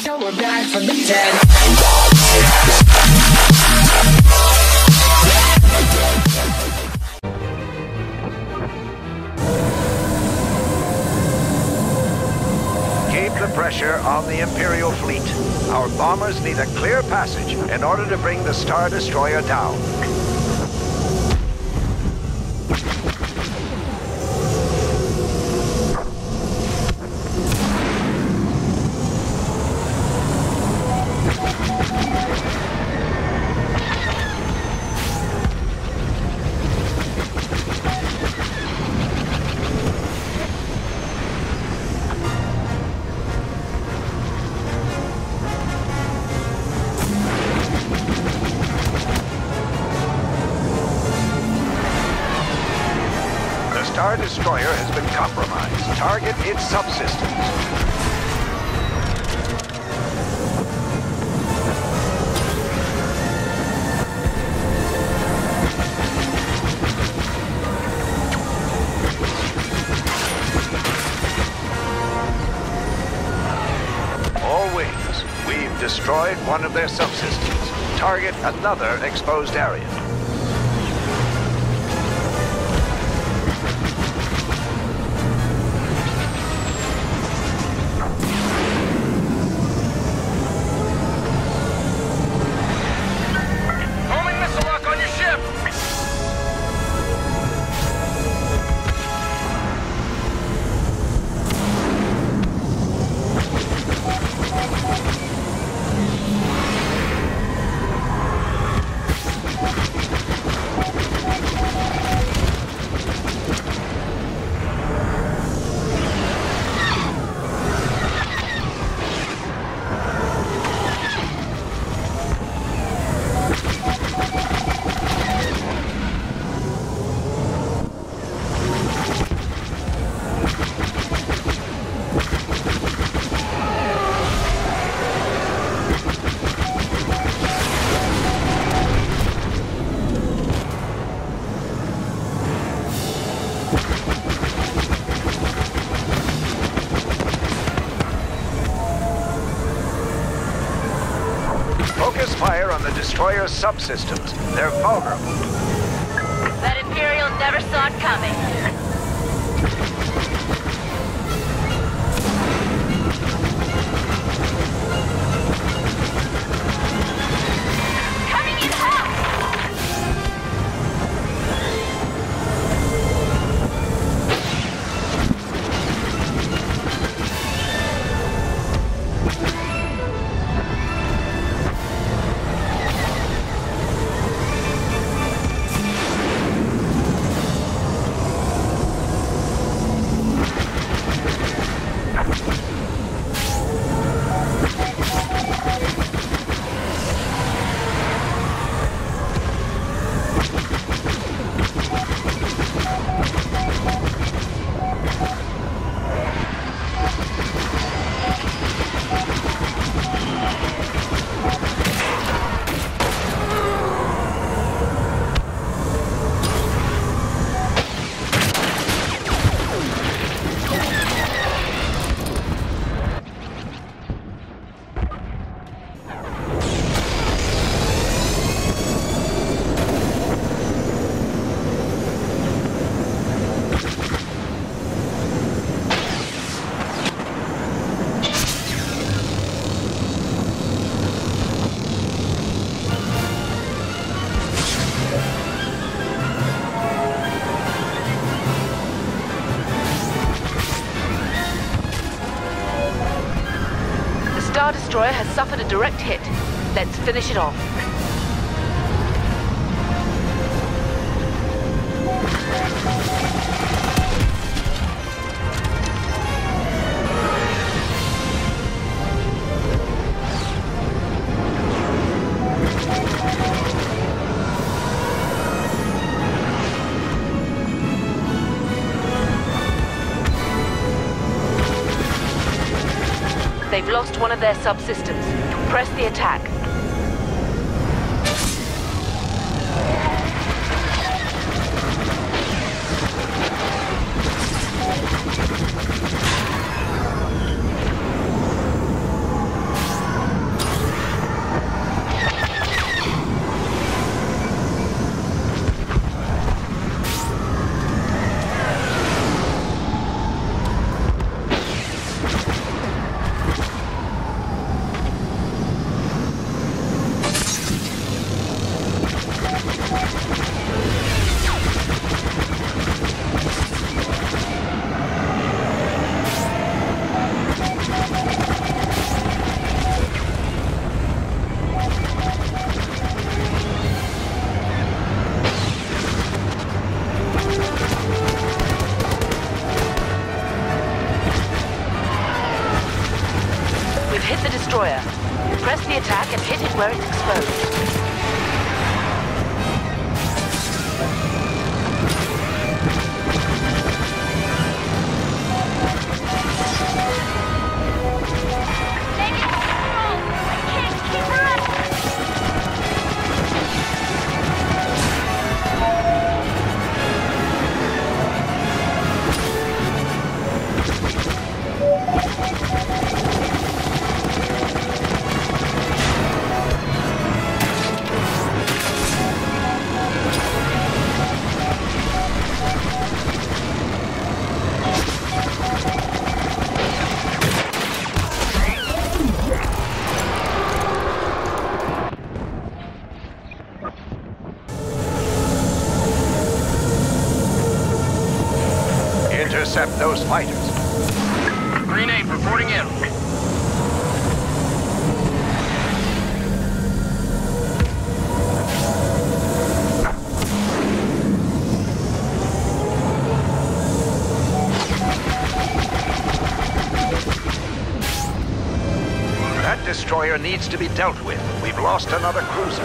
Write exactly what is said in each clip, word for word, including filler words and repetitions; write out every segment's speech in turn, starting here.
till we're back from the dead. Keep the pressure on the Imperial fleet. Our bombers need a clear passage in order to bring the Star Destroyer down. The Star Destroyer has been compromised. Target its subsystems. All wings. We've destroyed one of their subsystems. Target another exposed area. Focus fire on the Destroyer's subsystems. They're vulnerable. That Imperial never saw it coming. Coming in hot! Star Destroyer has suffered a direct hit. Let's finish it off. They've lost one of their subsystems. Press the attack. hit the destroyer. Press the attack and hit it where it's exposed. Intercept those fighters. Green eight reporting in. That destroyer needs to be dealt with. We've lost another cruiser.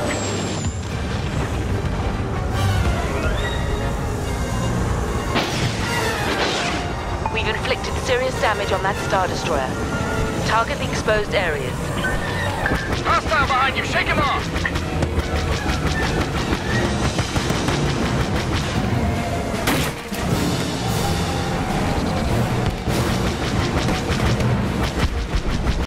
We've inflicted serious damage on that Star Destroyer. Target the exposed areas. Hostile behind you, shake him off!